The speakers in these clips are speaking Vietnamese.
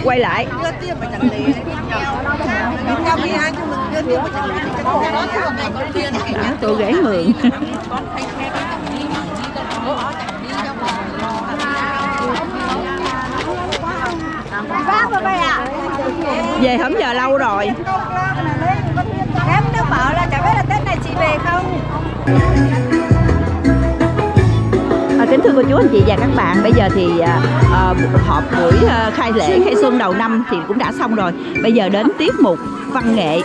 quay lại. Đó, tôi gãy mượn. Về hổm giờ lâu rồi. Em nó bảo là chả biết là Tết này chị về không. Kính thưa cô chú anh chị và các bạn, bây giờ thì họp buổi khai lễ khai xuân đầu năm thì cũng đã xong rồi. Bây giờ đến tiết mục văn nghệ.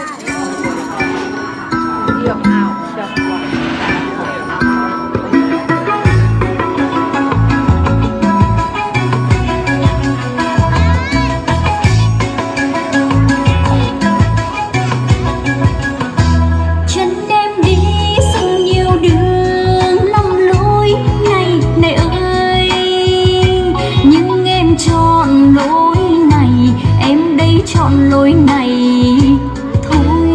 Chọn lối này thôi.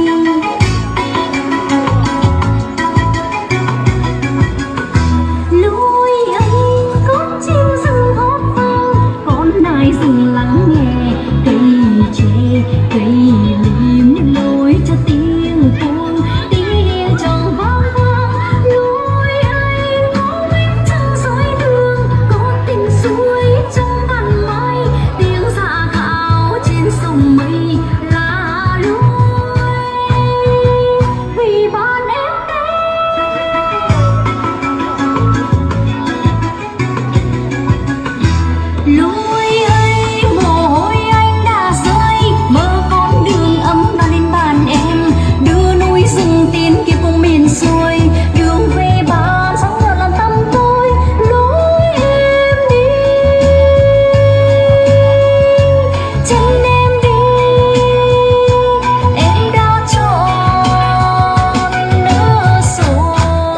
Lối ấy có chim rừng hót vang, con nai rừng lắng nghe cây tre cây lim lối cho tiếng cuông tiếng trong vang vang. Lối ấy có bánh trưng dối đường, có tình suối trong ban mai, tiếng dạ khảo trên sông mây là lối vì bạn em đến. Lối ấy mồ hôi anh đã rơi, mơ con đường ấm nó lên bàn em, đưa núi rừng tiến kia cùng miền xuôi, đường về bàn sóng ngợt làm tâm tôi. Lối em đi chân em đi, em đã chọn nữa rồi.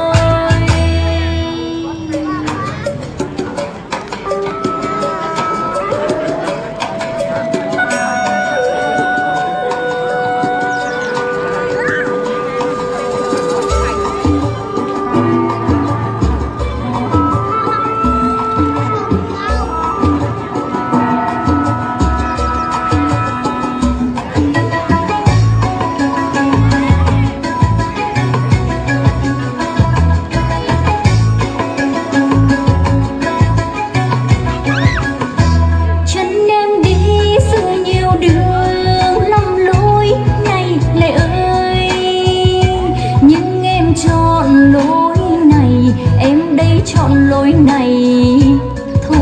Chân em đi giữa nhiều đường lầm lối này lệ ơi, nhưng em chọn lối này, em đây chọn lối này thôi.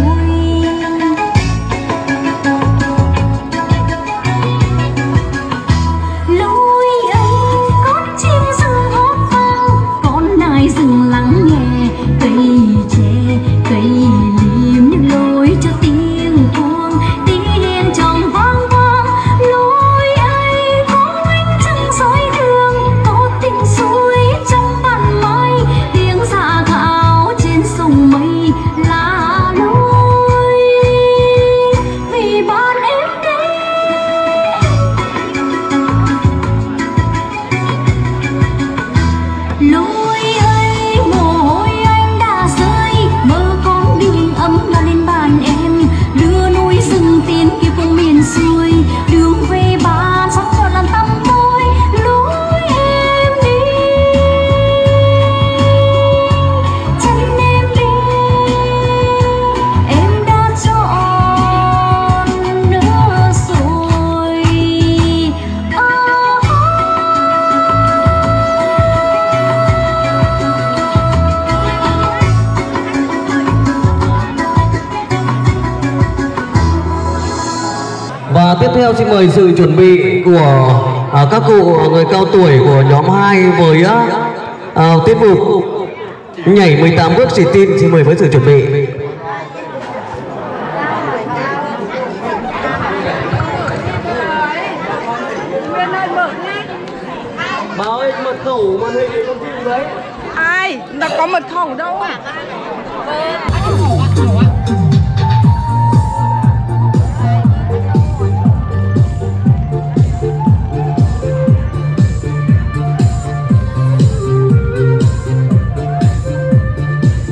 Lối ấy có chim rừng hót vang, con nai rừng lắng nghe cây tre cây lim lối cho tiếng cuông tiếng trong vang vang. Lối ấy có bánh trưng dối đường, có tình suối trong ban mai, tiếng dạ khảo trên sông mây là lối vì bạn em đến. Lối ấy mồ hôi anh đã rơi, mơ con đường ấm nó lên bàn em, đưa núi rừng tiến kia cùng miền xuôi, đường về bàn sóng ngợt làm tâm tôi. Lối em đi chân em đi, em đã chọn nữa rồi. Và tiếp theo xin mời sự chuẩn bị của các cụ người cao tuổi của nhóm 2 với tiết mục nhảy 18 bước xì tin. Xin mời với sự chuẩn bị. Bà ơi, mật khẩu màn hình con phim đấy. Ai? Nó có mật khẩu đâu.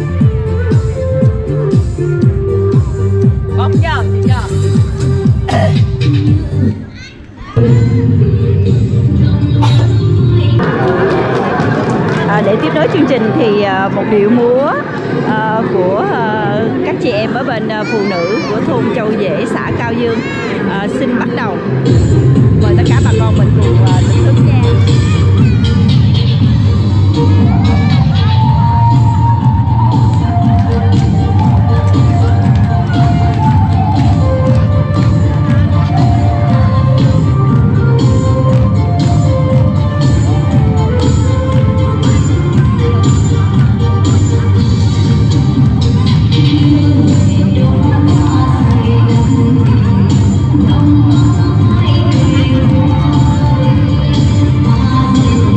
Bóng giờ. chương trình thì một điệu múa của các chị em ở bên phụ nữ của thôn Châu Dễ, xã Cao Dương xin bắt đầu. Mời tất cả bà con mình cùng thưởng thức nha. Hãy subscribe cho kênh Ghiền Mì Gõ để không bỏ lỡ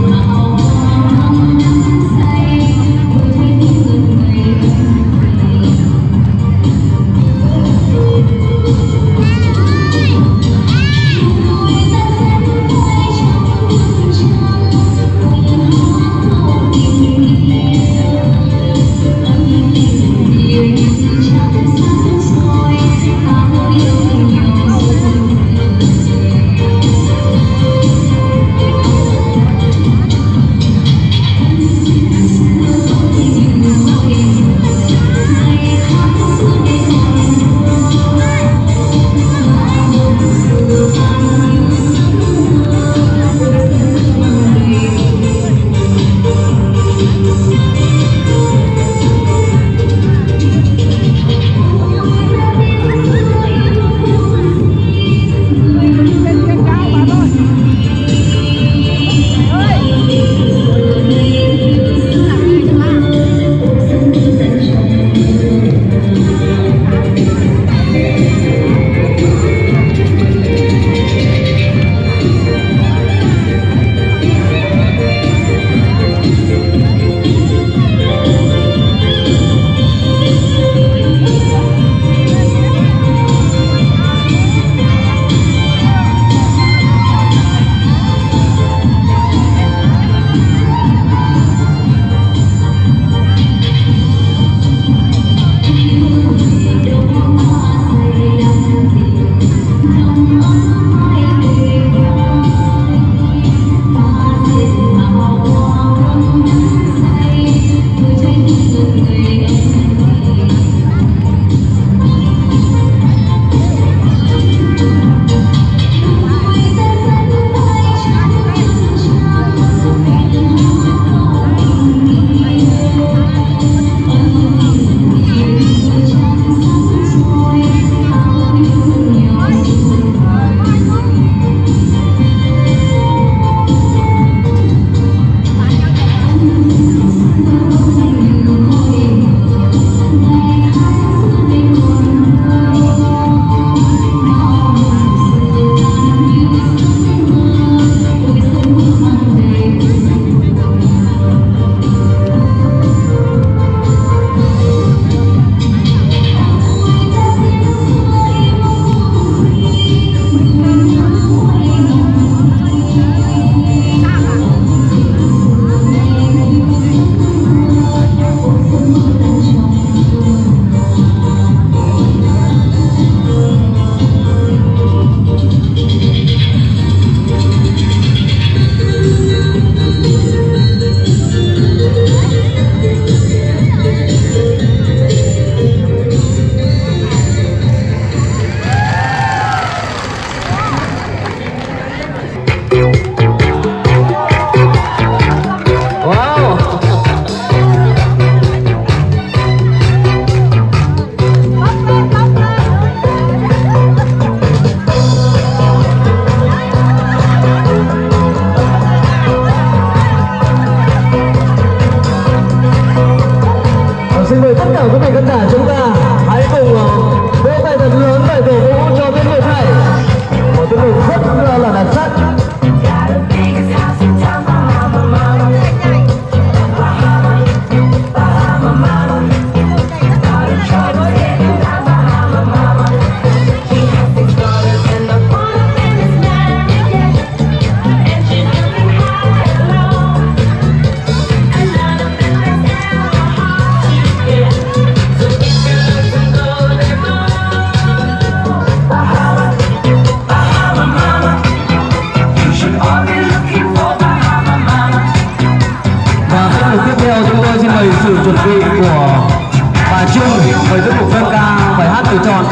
chuẩn bị của bà Trung với tiết mục dân ca bài hát từ tròn.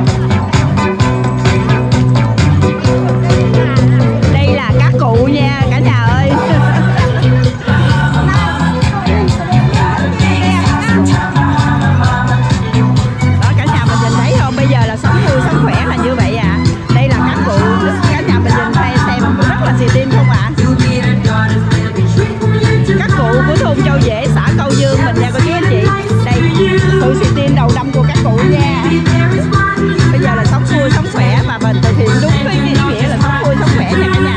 Đây là các cụ nha cả nhà ơi. Đó cả nhà mình nhìn thấy không, bây giờ là sống vui sống khỏe là như vậy à. Đây là các cụ, cả nhà mình nhìn đây xem rất là xì tin không ạ? Các cụ của thôn Châu Dễ, xã Câu Dương mình nha cô chú anh chị. Đây sự xì tin đầu năm của các cụ nha. Bây giờ là sống vui sống khỏe và mình thực hiện đúng cái ý nghĩa là sống vui sống khỏe nha cả nhà.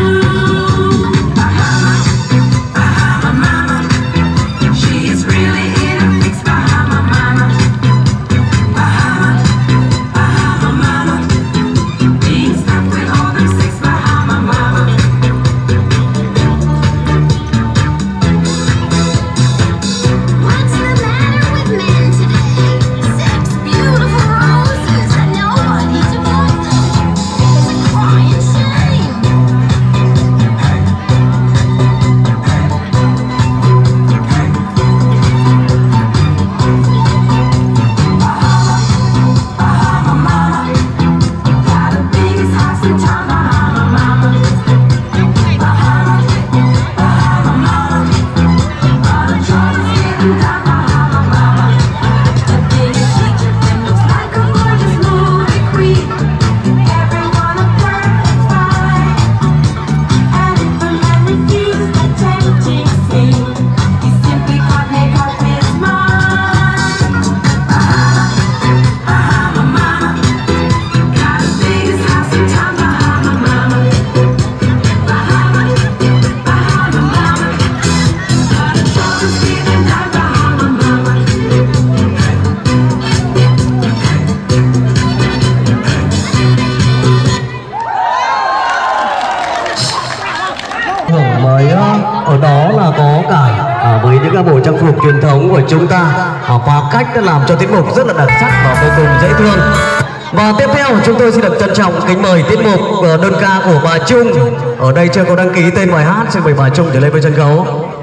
Ở đó là có cả với những bộ trang phục truyền thống của chúng ta và cách đã làm cho tiết mục rất là đặc sắc và vô cùng dễ thương. Và tiếp theo chúng tôi xin được trân trọng kính mời tiết mục đơn ca của bà Trung. Ở đây chưa có đăng ký tên bài hát, xin mời bà Trung trở lên với sân khấu.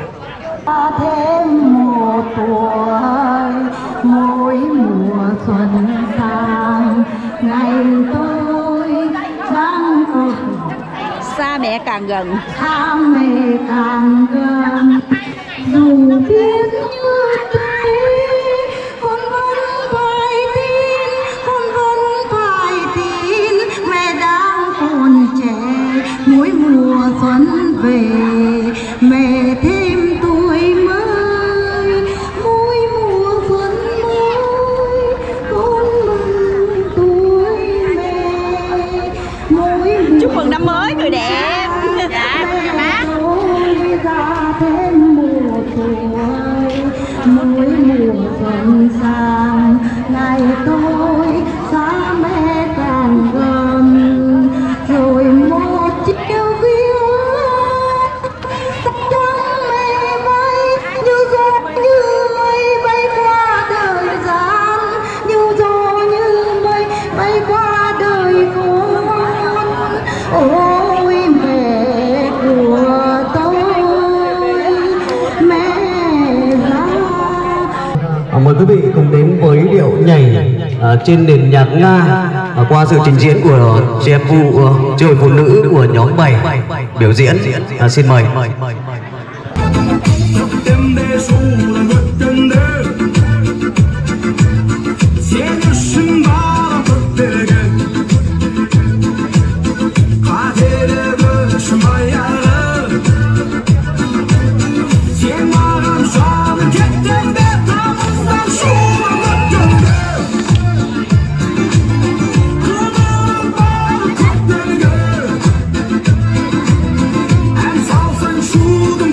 Thêm một tuổi mỗi mùa xuân sang, ngày tôi đang ở Xa mẹ càng gần, xa mẹ càng gần, dù biết như thế con vẫn phải tin mẹ đang còn trẻ. Mỗi mùa xuân về mẹ thêm tuổi mới, mỗi mùa xuân mới con mừng tuổi mẹ. chúc mừng năm mới người đẹp. Dạ bác. Ra thêm mùa tuổi, mỗi mùa xuân sang, ngày tôi xa mẹ càng gần, rồi một chiều viếng sắc trắng mây bay như gió như mây bay qua đời gian, như gió như mây bay qua đời con. Ôi mẹ của tôi, mẹ ra. Mời quý vị cùng đến với điệu nhảy trên nền nhạc Nga qua sự trình diễn của chị em chơi hội phụ nữ của nhóm 7 biểu diễn. Xin mời. True.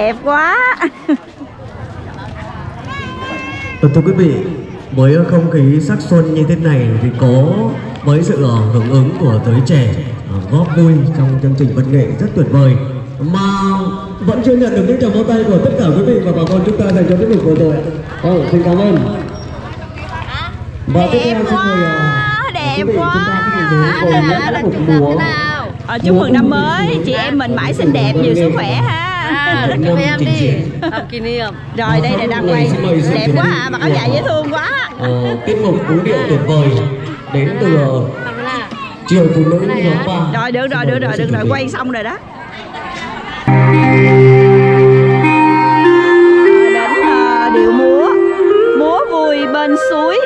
đẹp quá. Thưa quý vị, với không khí sắc xuân như thế này thì có với sự hưởng ứng của giới trẻ góp vui trong chương trình văn nghệ rất tuyệt vời mà vẫn chưa nhận được những tràng pháo tay của tất cả quý vị và bà con chúng ta dành cho tiết mục vừa rồi. Xin cảm ơn. Và tiếp theo xin mời đẹp quý vị quá. chúng ta sẽ cùng đến với tiết mục múa. Chúc mừng năm mới, chị em mình mãi xinh đẹp, nhiều sức khỏe ha. Rất cảm ơn em đi. Làm kỷ niệm. Rồi đây là đang quay, đẹp quá à, mặc áo dài dễ thương quá. Tiết mục vũ điệu tuyệt vời đến từ Chiều Phụ Nữ nhóm 3. Rồi được rồi, quay xong rồi đó. Đến điệu múa vui bên suối.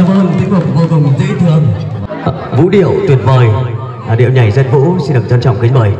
cảm ơn, tiết mục vô cùng dễ thương. Vũ điệu tuyệt vời, điệu nhảy dân vũ xin được trân trọng kính mời.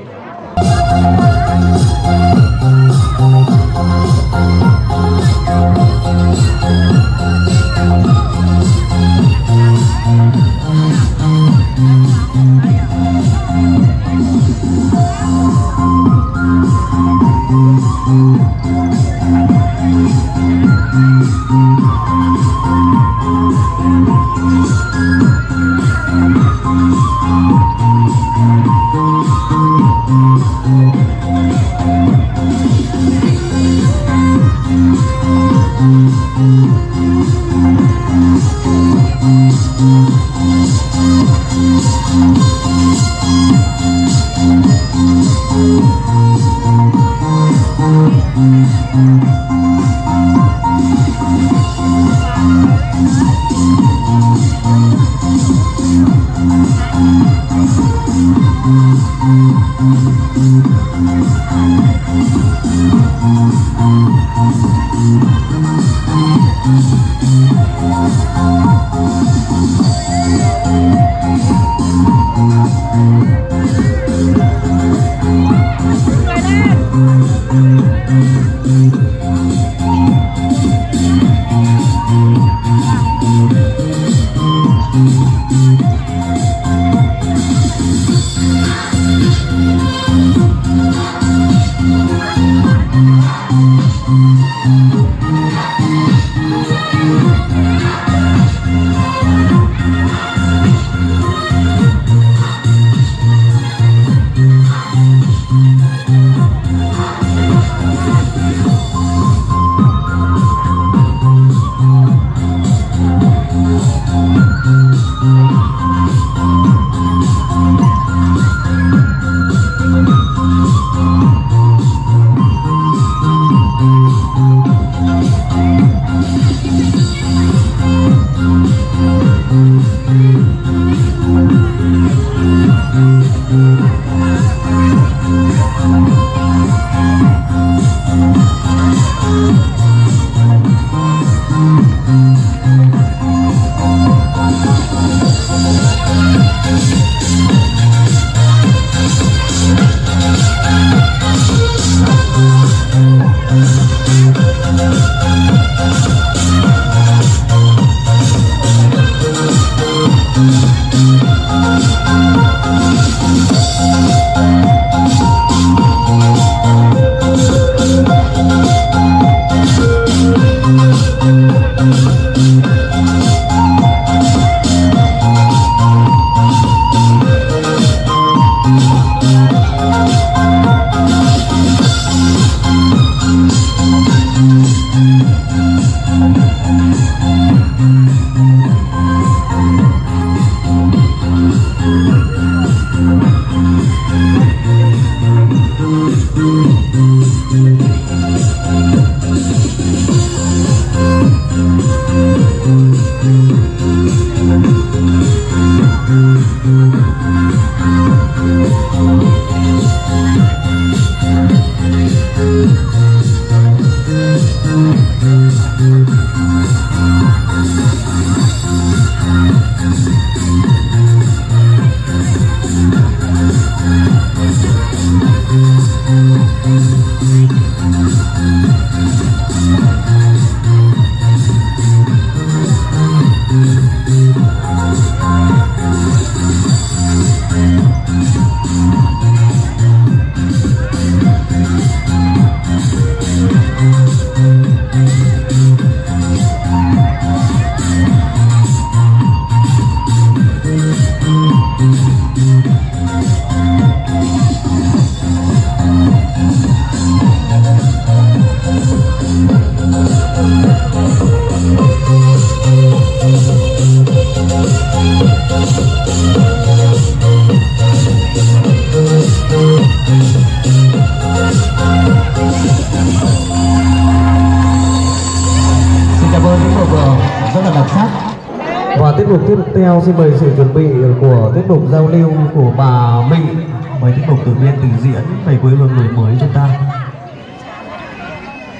Tiết mục tiếp theo xin mời sự chuẩn bị của tiết mục giao lưu của bà Mỹ. Mời tiết mục tự nhiên trình diễn về quê hương người mới chúng ta.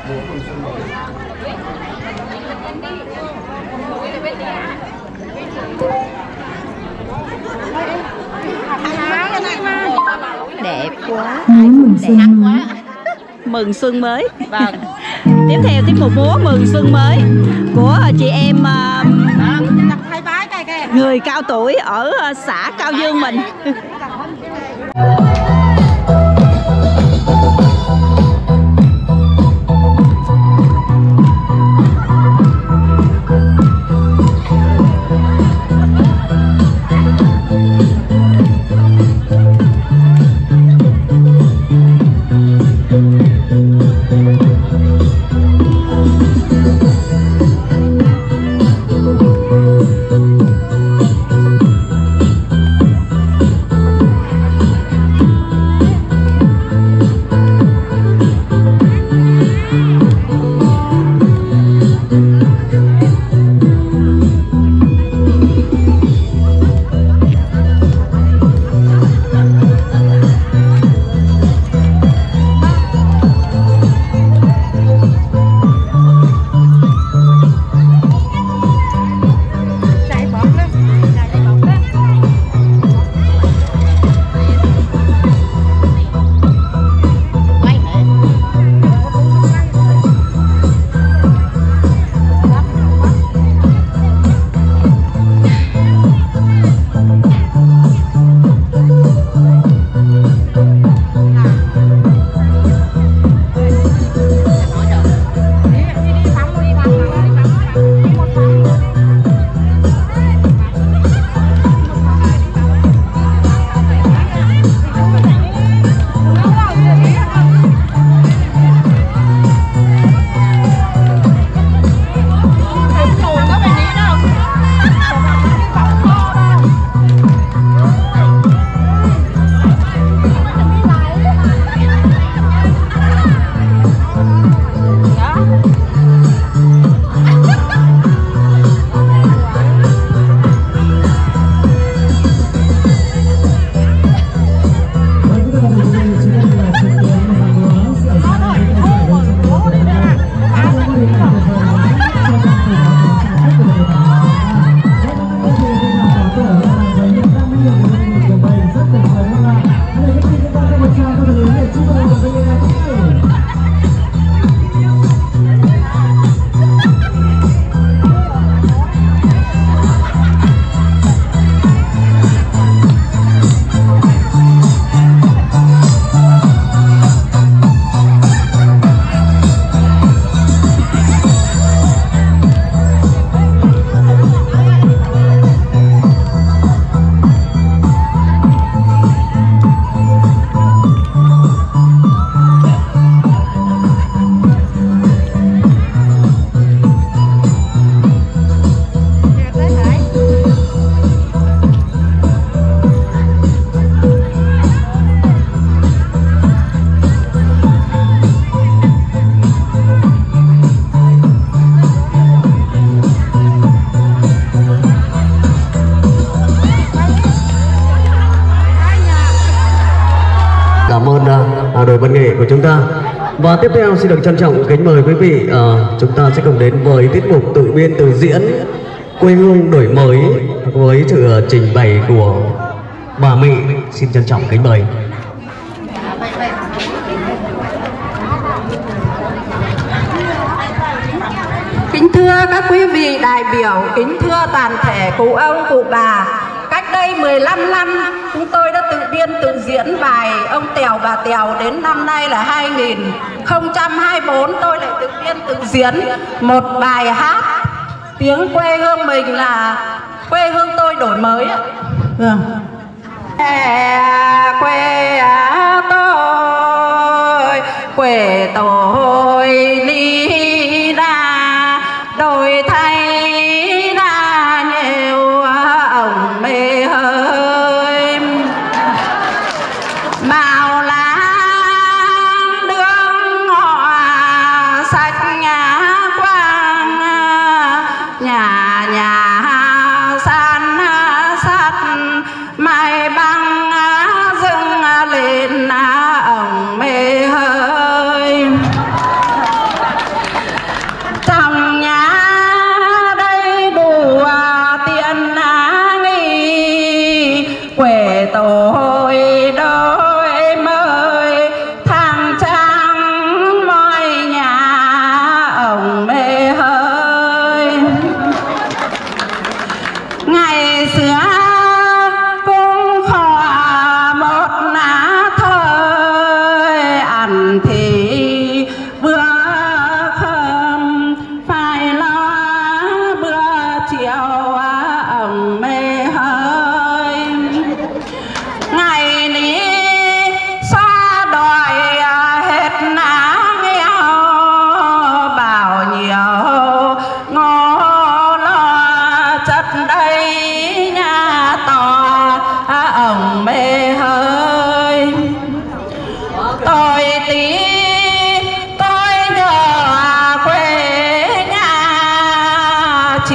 Đẹp quá. Mừng xuân mới. Mừng xuân mới. Vâng. Tiếp theo tiết mục múa mừng xuân mới của chị em người cao tuổi ở xã Cao Dương mình. đội văn nghệ của chúng ta. Và tiếp theo xin được trân trọng kính mời quý vị, chúng ta sẽ cùng đến với tiết mục tự biên tự diễn quê hương đổi mới với sự trình bày của bà Mỹ. Xin trân trọng kính mời. Kính thưa các quý vị đại biểu, kính thưa toàn thể cụ ông cụ bà, cách đây 15 năm chúng tôi đã tự biên tự diễn bài Ông Tèo Bà Tèo. Đến năm nay là 2024 tôi lại tự biên tự diễn một bài hát tiếng quê hương mình là quê hương tôi đổi mới ạ. Quê tôi, quê tôi đi ra đổi thay ra nhiều ông mê hơi màu lá đường họ sạch nhà quang nhà nhà san sắt mai băng dâng lên ông mê hơi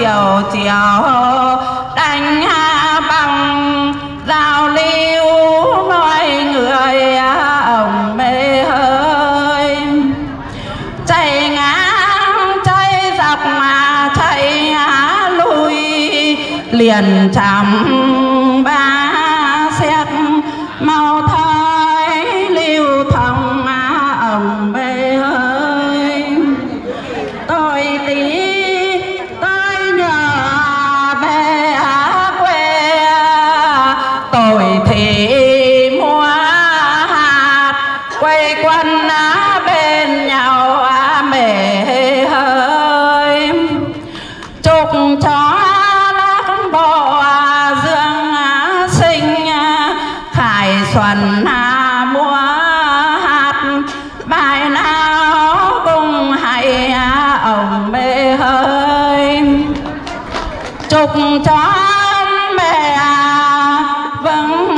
chiều chiều đánh bằng giao lưu loài người ông mê hơi chạy ngang chạy dọc mà chạy lui liền chạm ba xét mau thấy lưu thông ông mê hơi tôi tí tôi nhờ về quê tôi thì mua hạt quay quanh bên nhau mê hơi chúc cho lắc bộ dương sinh khải xuân mua hạt bài nào cùng hay ông mê hơi chúc cho mẹ vâng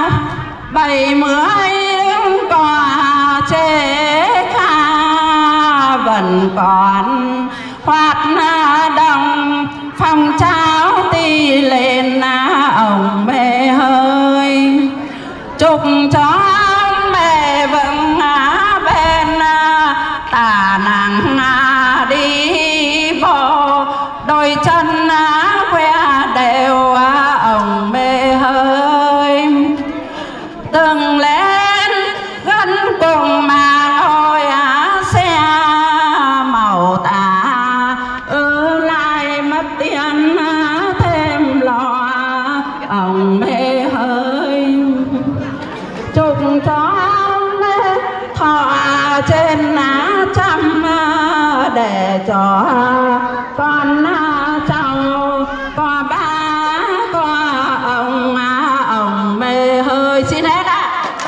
70 quả chế kha vẫn còn hoạt động phong trào đi lên ông mê hơi chúc cho mẹ vững bên tà nắng đi vô đôi chân khoe đều ông mê hơi từng lên gần cùng mà ngồi xe màu tà lại mất tiền thêm lo ông mê hơi chúc cho thọ trên trăm để cho con cháu có ba có ông mê hơi xin hết ạ.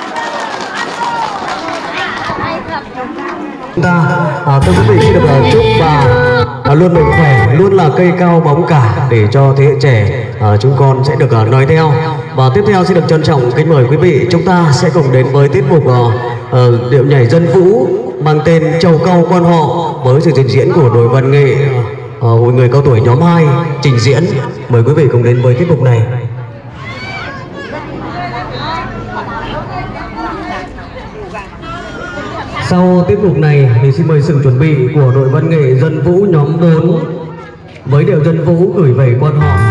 Thưa quý vị, xin được chúc bà luôn mạnh khỏe, luôn là cây cao bóng cả để cho thế hệ trẻ chúng con sẽ được nói theo. Và tiếp theo xin được trân trọng kính mời quý vị chúng ta sẽ cùng đến với tiết mục điệu nhảy dân vũ mang tên Trầu Cau Quan Họ với sự trình diễn của đội văn nghệ hội người cao tuổi nhóm 2 trình diễn. Mời quý vị cùng đến với tiết mục này. Sau tiết mục này thì xin mời sự chuẩn bị của đội văn nghệ dân vũ nhóm 4 với điệu dân vũ gửi về quan họ.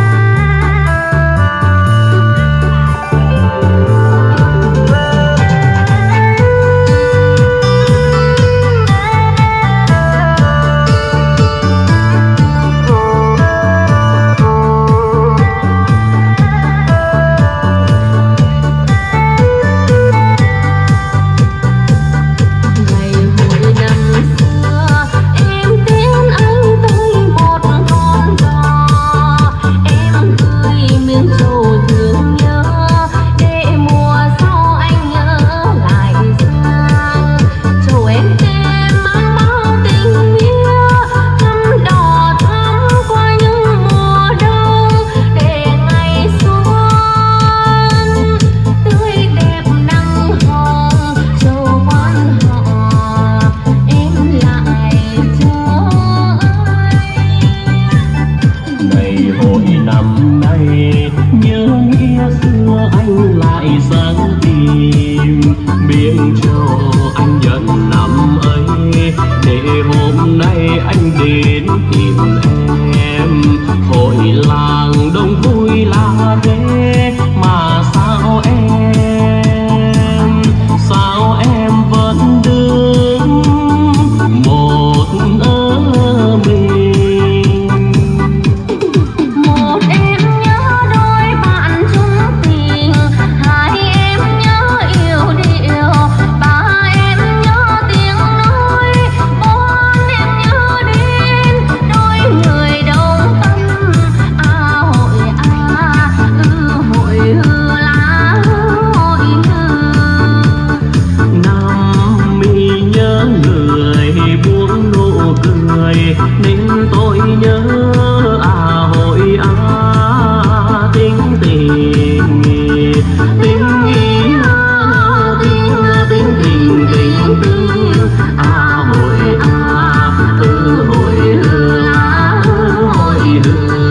Hội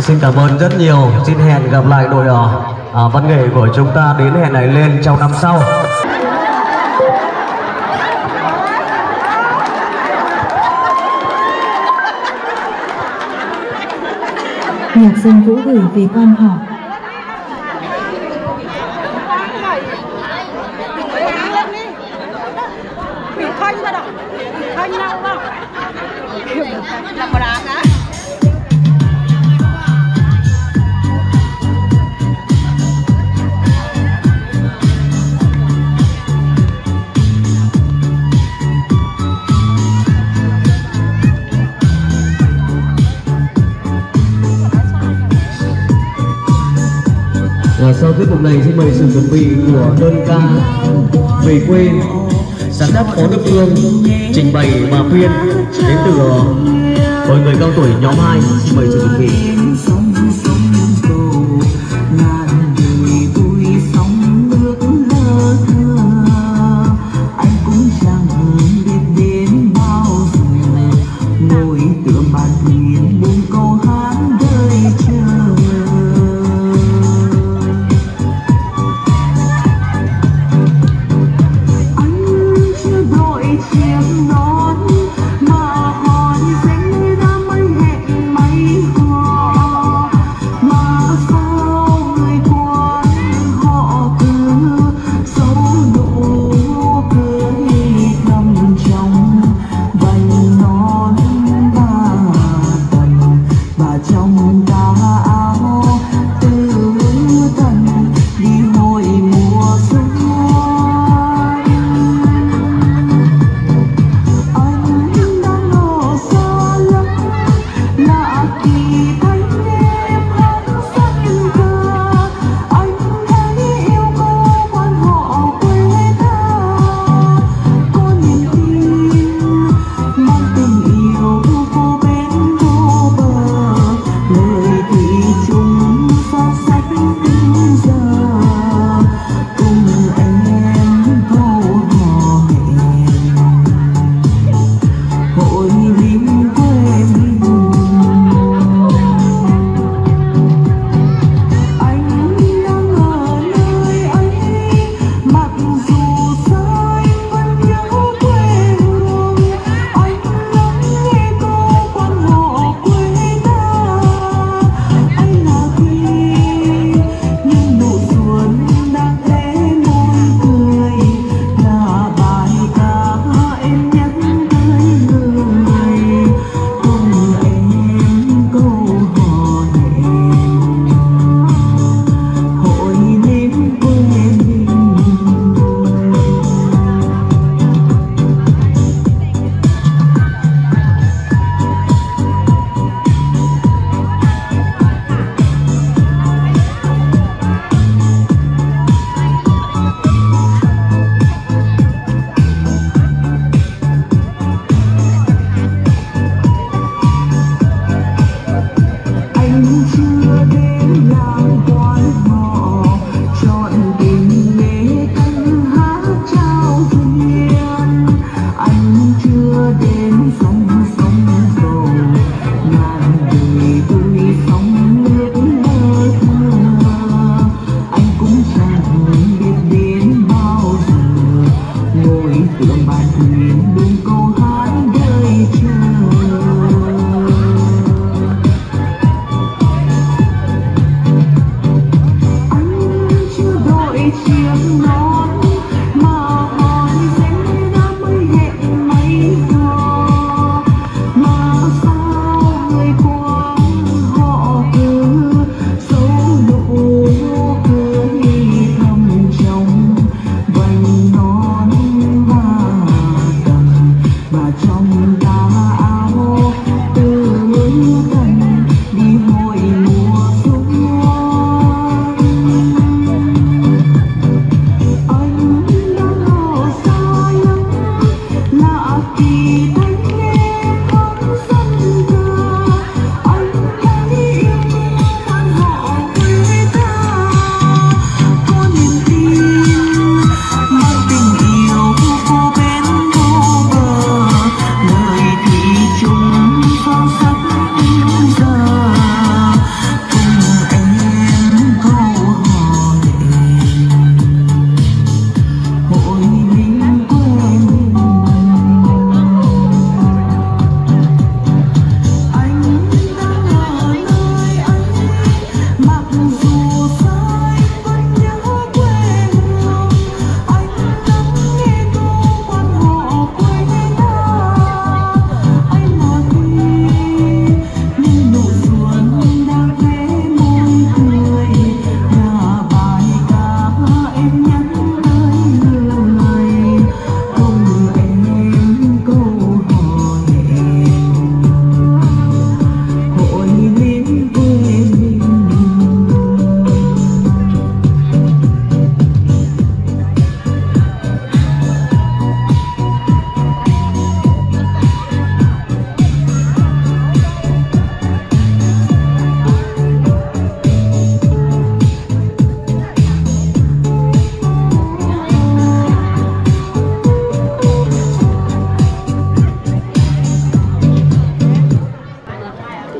Xin cảm ơn rất nhiều. Xin hẹn gặp lại đội văn nghệ của chúng ta đến hẹn này lên trong năm sau. Nhạc dân Vũ gửi về con họ. Và sau tiết mục này xin mời sự chuẩn bị của đơn ca Về Quê, sáng tác Phó Đức Phương, trình bày Bà Phiên đến từ hội người cao tuổi nhóm 2. Xin mời sự chuẩn bị.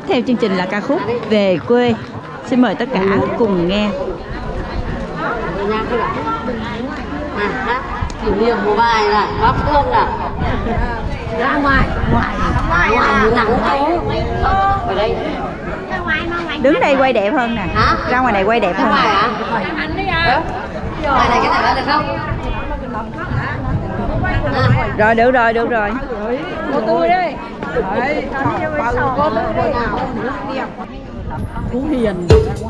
theo chương trình là ca khúc Về Quê. Xin mời tất cả cùng nghe. Kỷ niệm một bài là Bác Phương là ra ngoài nắng cháu ở đây. Đứng đây quay đẹp hơn nè. Hả? Ra ngoài này quay đẹp hơn. Ngoài hả? Ngoài này cái này được không? Rồi được rồi. Cô tôi đây. Phú Hiền.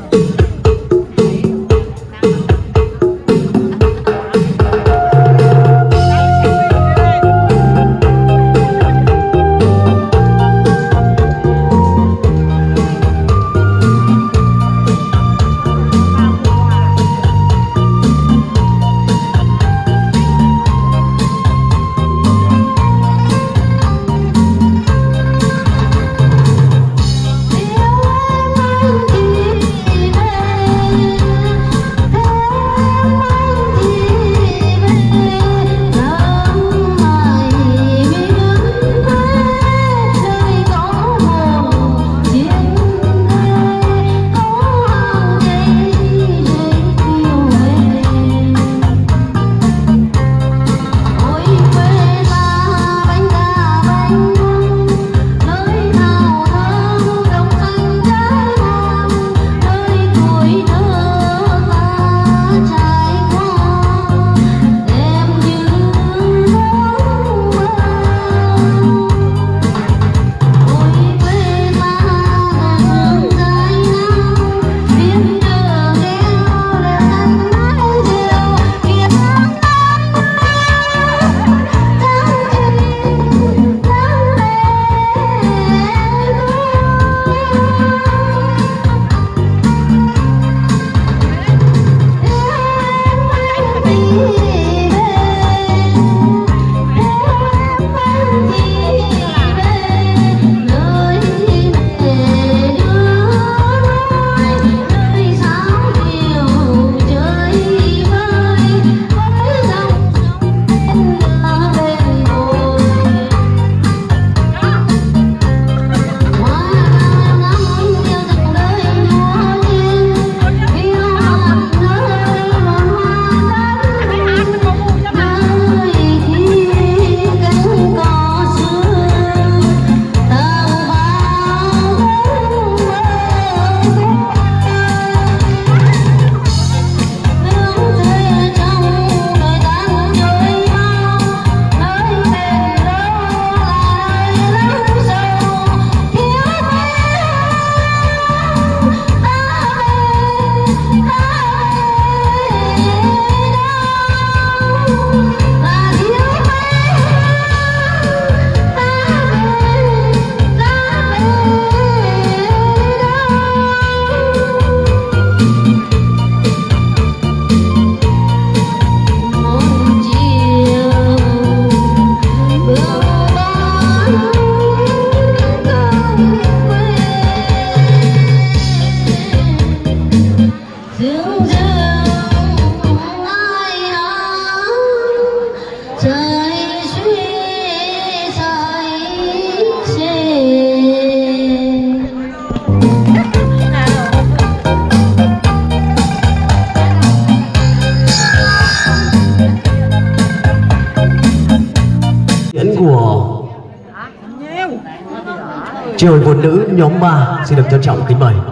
Tri hội phụ nữ nhóm 3 xin được trân trọng kính mời.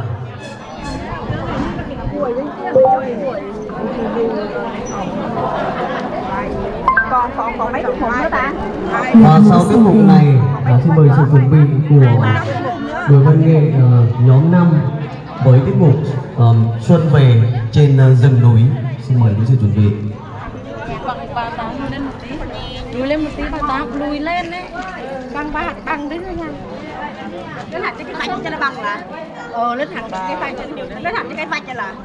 Còn mấy tiết mục nữa ta? Và sau tiết mục này xin mời sự chuẩn bị của đội văn nghệ nhóm 5 với tiết mục Xuân Về trên rừng núi. Xin mời với sự chuẩn bị. Lùi lên một tí vào tao, lùi lên đấy. Bằng đấy nha. Lên hẳn cái vạch cho nó bằng là. Lên hẳn cái vạch cho là.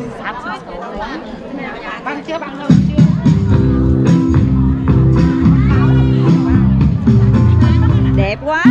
Bằng chưa bằng đâu chưa. Đẹp quá.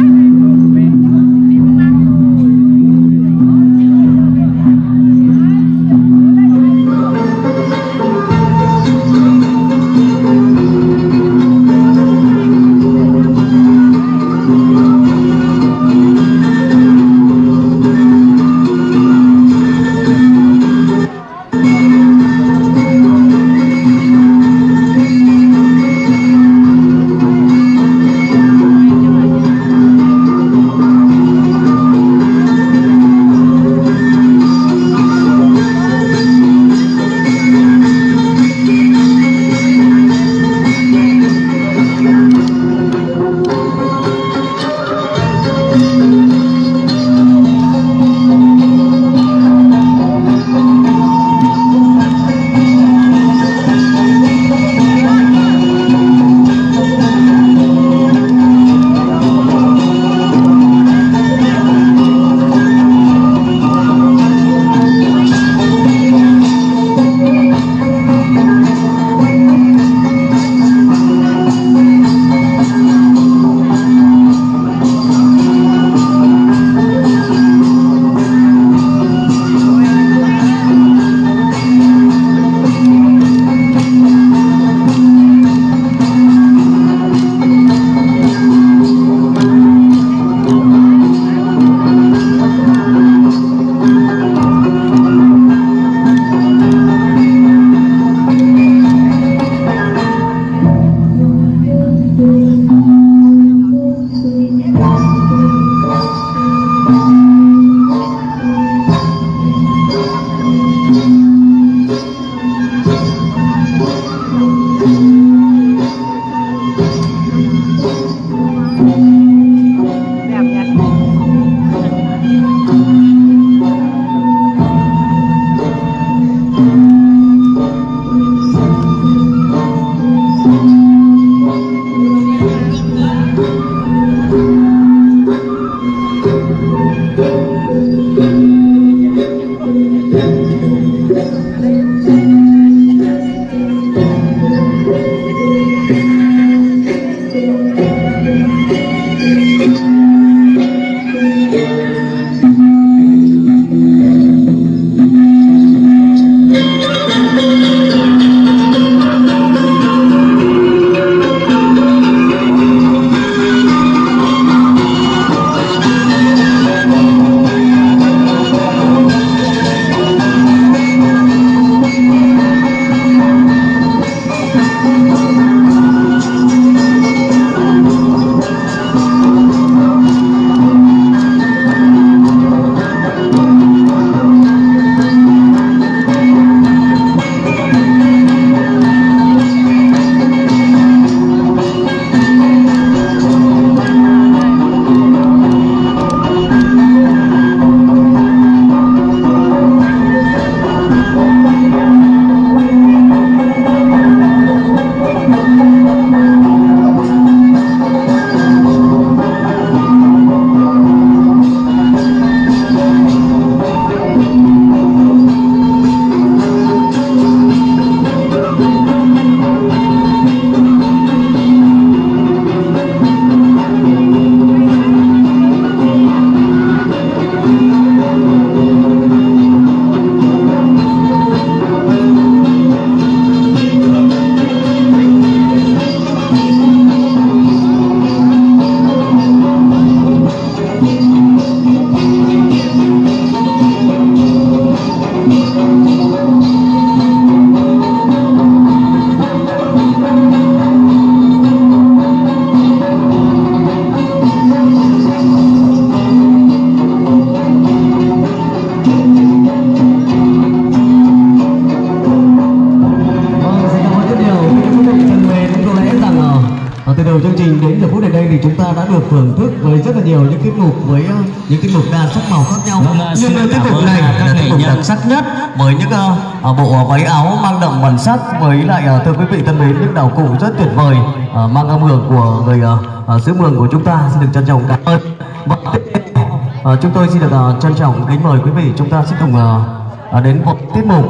nhiều những tiết mục với những tiết mục đa sắc màu khác nhau. Nhưng tiết mục này là tiết mục đặc sắc nhất với những bộ váy áo mang đậm bản sắc, với lại thưa quý vị thân mến, những đạo cụ rất tuyệt vời mang âm hưởng của người xứ Mường của chúng ta. Xin được trân trọng cảm ơn. Và chúng tôi xin được trân trọng kính mời quý vị, chúng ta sẽ cùng đến một tiết mục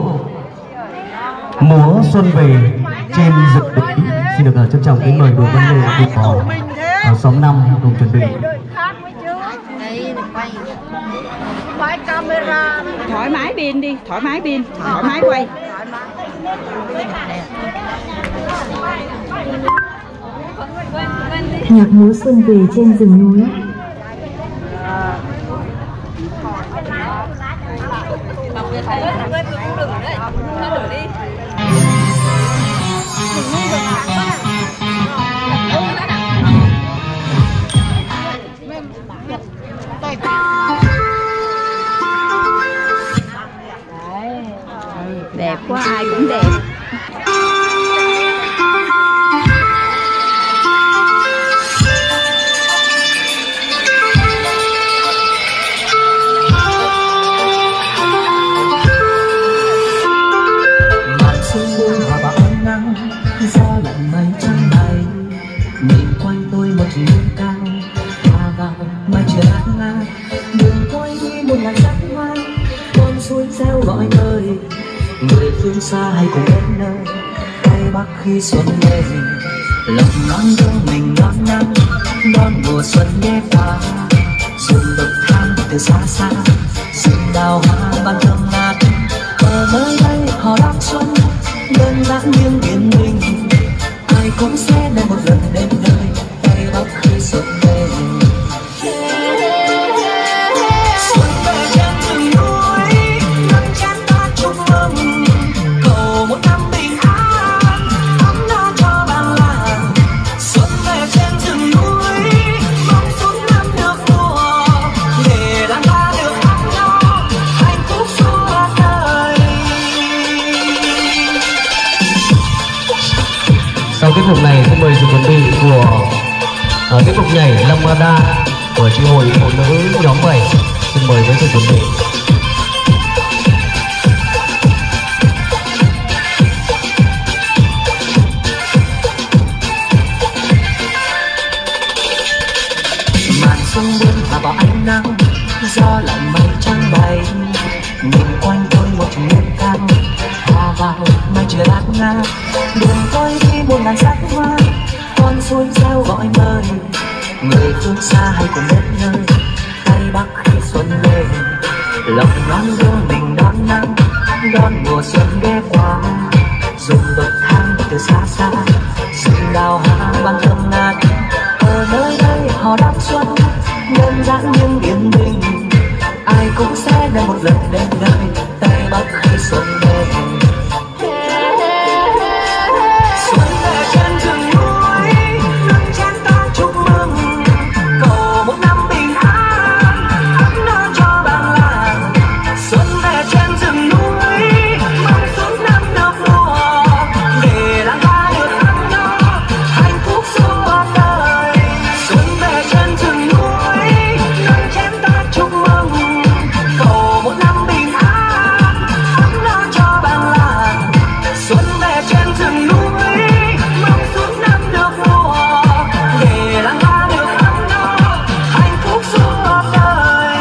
múa xuân về trên rực núi. Xin được trân trọng kính mời đội văn nghệ của xóm 5 cùng chuẩn bị. Thoải mái pin đi, thoải mái pin, thoải mái quay. Nhạc múa xuân về trên rừng núi. Đẹp quá, ai cũng đẹp. Gió lạnh mây trắng bay, nhìn quanh tôi một núi cao, hòa vào mây trời bát ngát. Đường tôi đi một ngàn sắc hoa, con suối reo gọi mời người phương xa hay cùng đến nơi Tây Bắc khi xuân về. Lòng non thương mình non nắng đón mùa xuân ghé qua, xuân bậc thang từ xa xa, rừng đào hoa ban thơm ngát. Ở nơi đây họ đón xuân đơn giản nhưng yên bình, ai cũng sẽ lại một lần đến nơi Tây Bắc khi xuân về. Xuân về trên rừng núi, nắng chán ta chúc mừng, cầu một năm bình an, ấm no cho bản làng. Xuân về trên rừng núi, mong suốt năm được mùa, để làng ta được ăn no, hạnh phúc suốt đời. Sau tiết mục này xin mời sự chuẩn bị của tiết mục nhảy Lambada của chi hội phụ nữ nhóm 7. Xin mời với sự chuẩn bị. Màn xuân buông hòa vào ánh nắng, gió lạnh mây trắng bay, nhìn quanh tôi một núi cao, hòa vào mây trời bát ngát. Đường tôi đi một ngàn sắc hoa, con suối reo gọi mời người phương xa hay cùng đến nơi Tây Bắc khi xuân về. Lòng non đưa mình đón nắng đón mùa xuân ghé qua, dùng bậc thang từ xa xa, rừng đào hoa ban thơm ngát. Ở nơi đây họ đón xuân đơn giản nhưng yên bình, ai cũng sẽ đến một lần đến nơi Tây Bắc khi xuân về. Xuân về trên rừng núi, nắng chán ta chúc mừng, cầu một năm bình an, ấm no cho bản làng. Xuân về trên rừng núi, mong suốt năm được mùa, để làng ta được ăn no, hạnh phúc suốt đời. Xuân về trên rừng núi, nắng chán ta chúc mừng, cầu một năm bình an, ấm no cho bản làng. Xuân về trên rừng núi, mong suốt năm được mùa, để làng ta được ăn no, hạnh phúc suốt đời.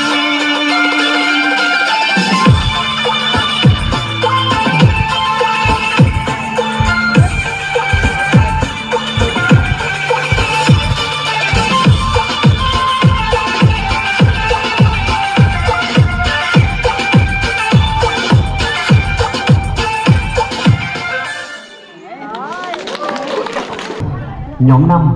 Nhóm 5.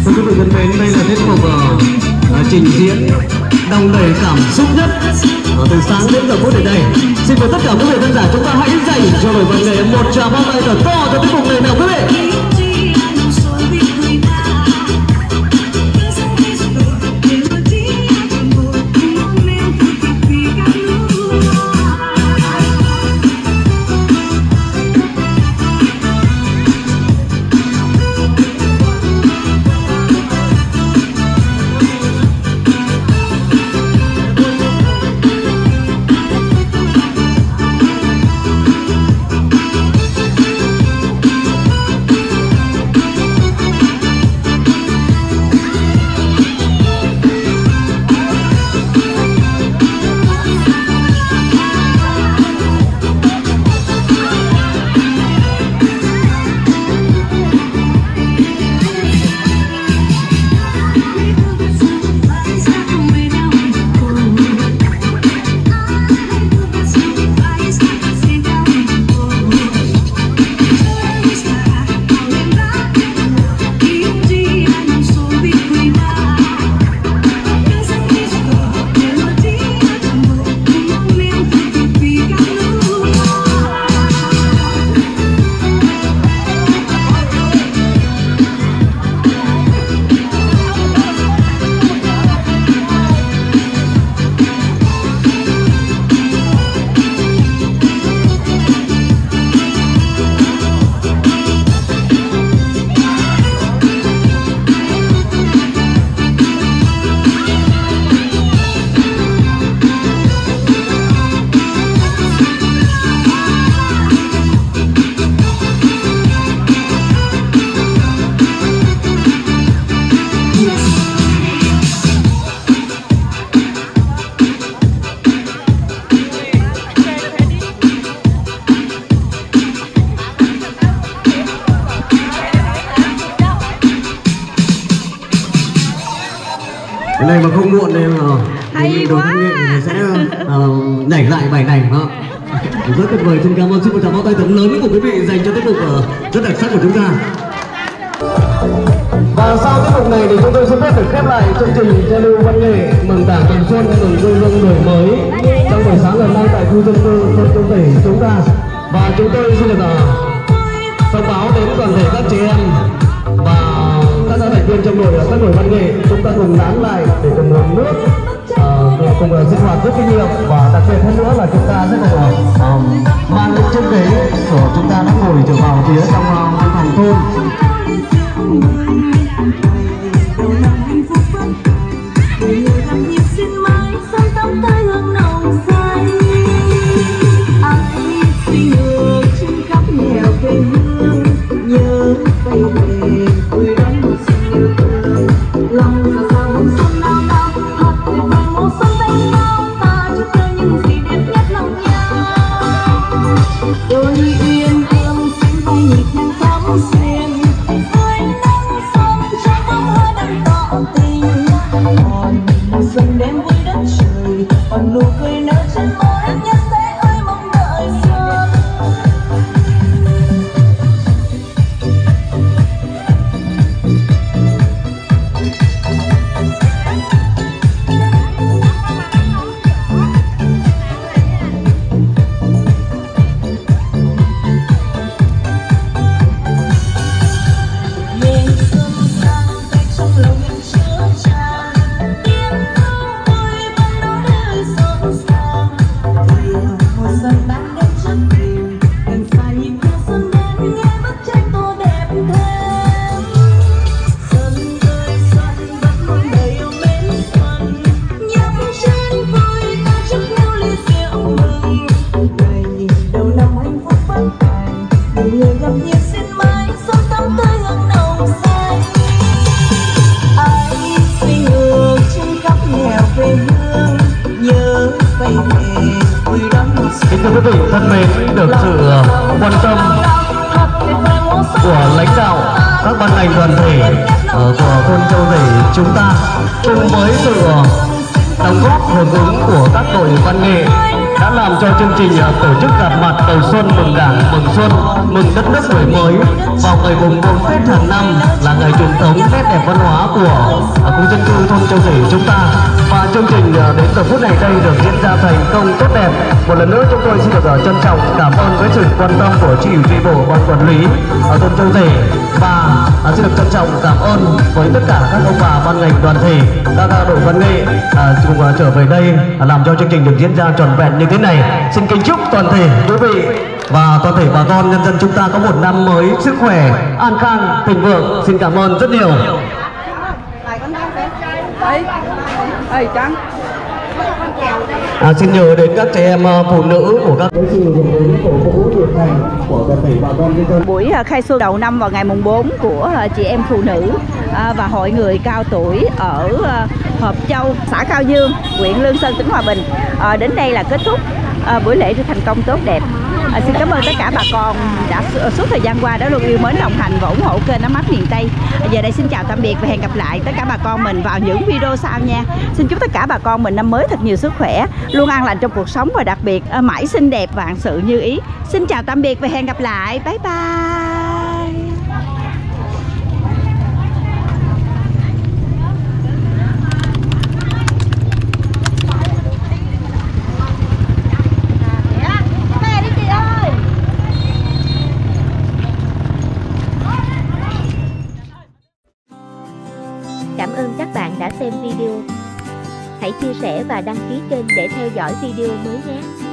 Thưa quý vị thân mến, đây là tiết mục trình diễn đong đầy cảm xúc nhất từ sáng đến giờ phút đến đây. Xin mời tất cả quý vị khán giả chúng ta hãy dành cho đội văn nghệ một tràng pháo tay thật to cho tiết mục này nào quý vị. Cái này mà không muộn thì hay quá. Thì sẽ nhảy lại bài này ha. Rất tuyệt vời, xin cảm ơn, xin một tràng pháo tay thật lớn của quý vị dành cho tiết mục rất đặc sắc của chúng ta. Và sau tiết mục này thì chúng tôi xin phép được khép lại chương trình giao lưu văn nghệ mừng Đảng Mừng Xuân mừng quê hương đổi mới trong buổi sáng ngày hôm nay tại khu dân cư Xuân Châu Tể chúng ta. Và chúng tôi xin được thông báo đến toàn thể các chị em và các thành viên trong đội các đội văn nghệ, chúng ta cùng nán lại để cùng uống nước, cùng sinh hoạt rất kinh nghiệm, và đặc biệt hơn nữa là chúng ta sẽ cùng mang những chiếc ghế của chúng ta đã ngồi trở vào phía trong văn phòng thôn. Kính thưa quý vị thân mến, được sự quan tâm của lãnh đạo các ban ngành đoàn thể của thôn Châu Tể chúng ta, cùng với sự đóng góp hưởng ứng của các đội văn nghệ đã làm cho chương trình tổ chức gặp mặt đầu xuân mừng Đảng, mừng xuân, mừng đất nước đổi mới vào ngày mùng 1 Tết hàng năm là ngày truyền thống nét đẹp văn hóa của khu dân cư thôn Châu Rể chúng ta. Và chương trình đến giờ phút này đây được diễn ra thành công tốt đẹp. Một lần nữa chúng tôi xin được trân trọng cảm ơn với sự quan tâm của chi ủy tri bộ, ban quản lý ở thôn Châu Rể, và xin được trân trọng cảm ơn với tất cả các ông bà ban ngành đoàn thể, các đội văn nghệ cùng trở về đây làm cho chương trình được diễn ra trọn vẹn như thế này. Xin kính chúc toàn thể quý vị và toàn thể bà con nhân dân chúng ta có một năm mới sức khỏe, an khang, thịnh vượng. Xin cảm ơn rất nhiều. Xin nhớ đến các trẻ em phụ nữ của các buổi khai xuân đầu năm vào ngày mùng 4 của chị em phụ nữ và hội người cao tuổi ở Hợp Châu, xã Cao Dương, huyện Lương Sơn, tỉnh Hòa Bình đến đây là kết thúc buổi lễ thành công tốt đẹp. Xin cảm ơn tất cả bà con đã suốt thời gian qua đã luôn yêu mến, đồng hành và ủng hộ kênh Ấm Áp Miền Tây. Giờ đây xin chào tạm biệt và hẹn gặp lại tất cả bà con mình vào những video sau nha. Xin chúc tất cả bà con mình năm mới thật nhiều sức khỏe, luôn an lành trong cuộc sống và đặc biệt mãi xinh đẹp, vạn sự như ý. Xin chào tạm biệt và hẹn gặp lại. Bye bye. Cảm ơn các bạn đã xem video. Hãy chia sẻ và đăng ký kênh để theo dõi video mới nhé.